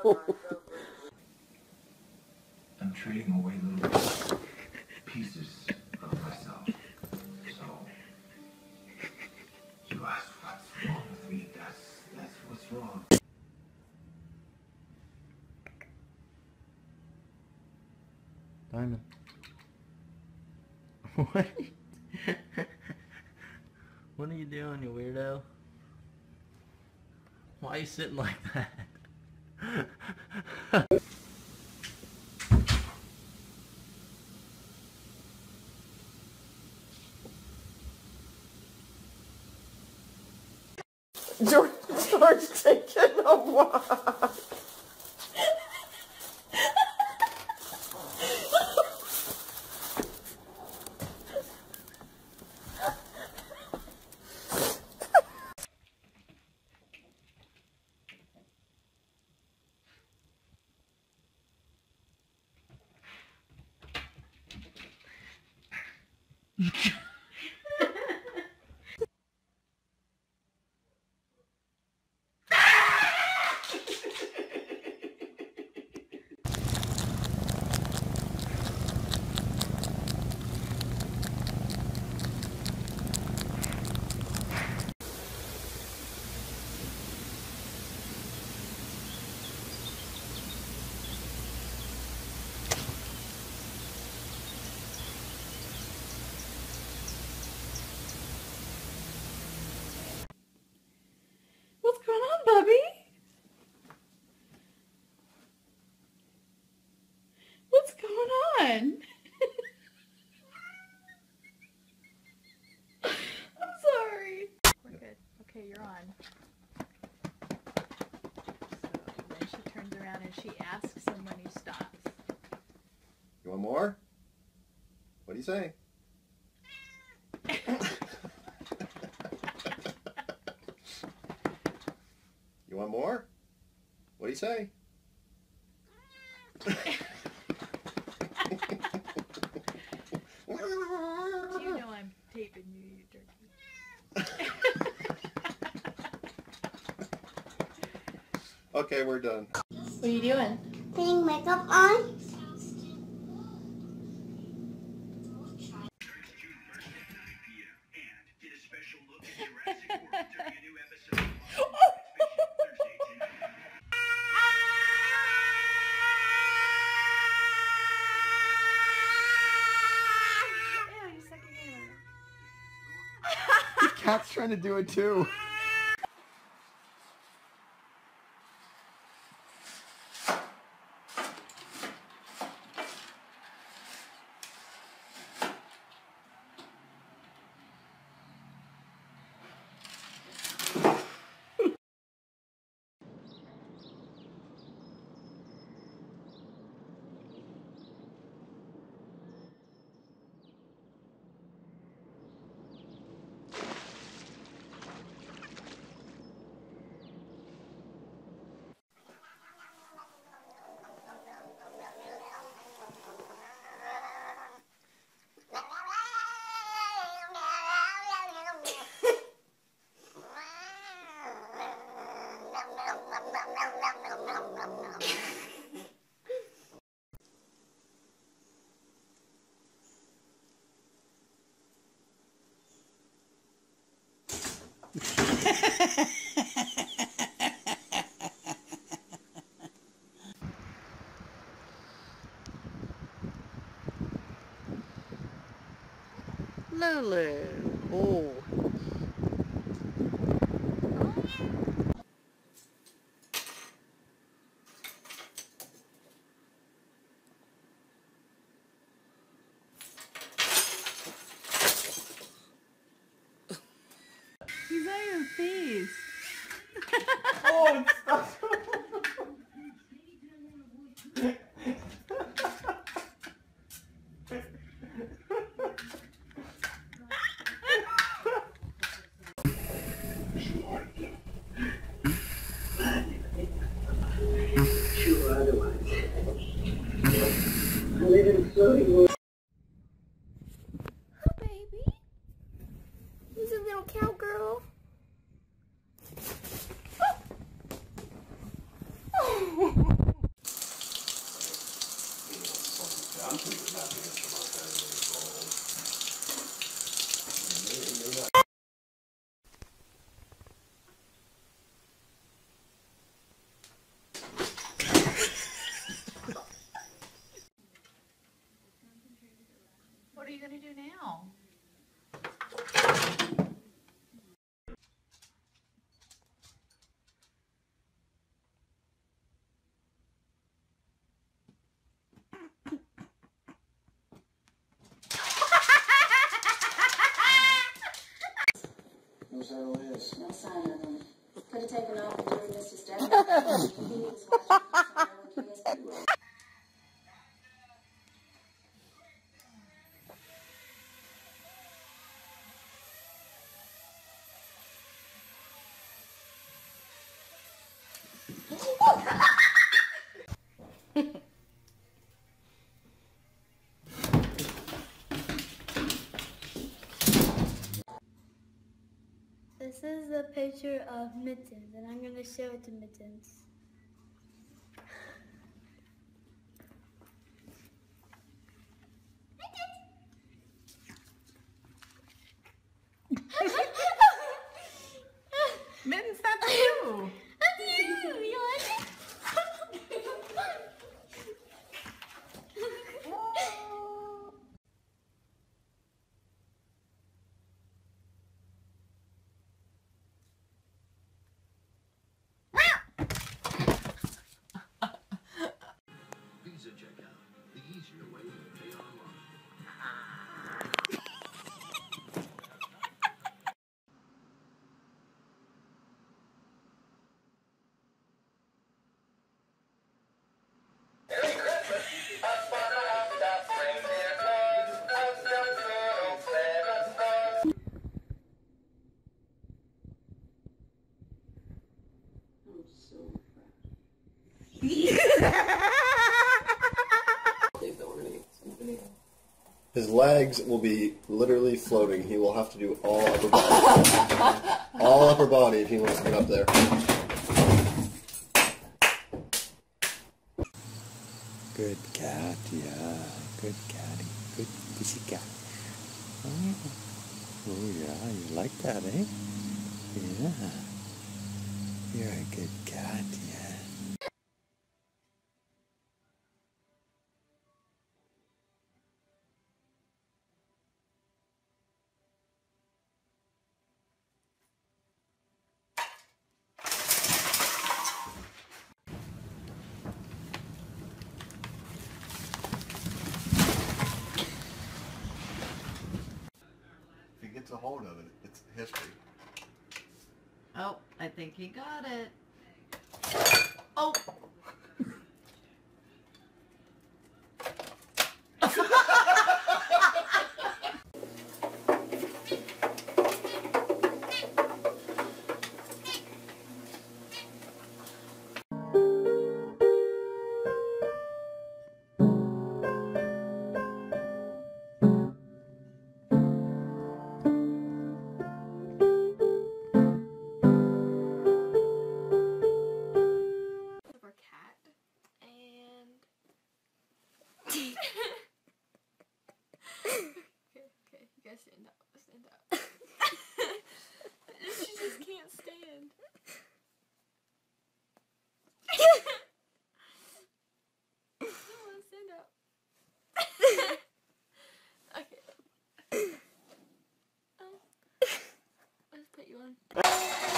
I'm trading away little pieces of myself. So you ask what's wrong with me? That's what's wrong. Diamond. What? What are you doing, you weirdo? Why are you sitting like that? George taking a walk. What's going on, Bubby? What's going on? I'm sorry. We're good. Okay, you're on. So then she turns around and she asks him when he stops. You want more? What do you say? You want more? What do you say? Do you know I'm taping you, you turkey? Okay, we're done. What are you doing? Putting makeup on. The cat's trying to do it too. Lulu. Oh. He's on your face. Oh, stop. Hi, baby. He's a little cowgirl. Oh. No sign of him. Could have taken off and never missed his death. He was watching the road. This is a picture of Mittens, and I'm going to show it to Mittens. Mittens, that's you. That's you! You like it? Visa checkout, the easier way to pay online. His legs will be literally floating. He will have to do all upper body. All upper body if he wants to get up there. Good cat, yeah. Good catty. Good pussy cat. Oh yeah, you like that, eh? Yeah. You're a good cat, yeah. If he gets a hold of it, it's history. Oh, I think he got it. Oh. Our cat and okay, you guys stand up. Stand up. She just can't stand. Come on, stand up. Okay. Let's put you on.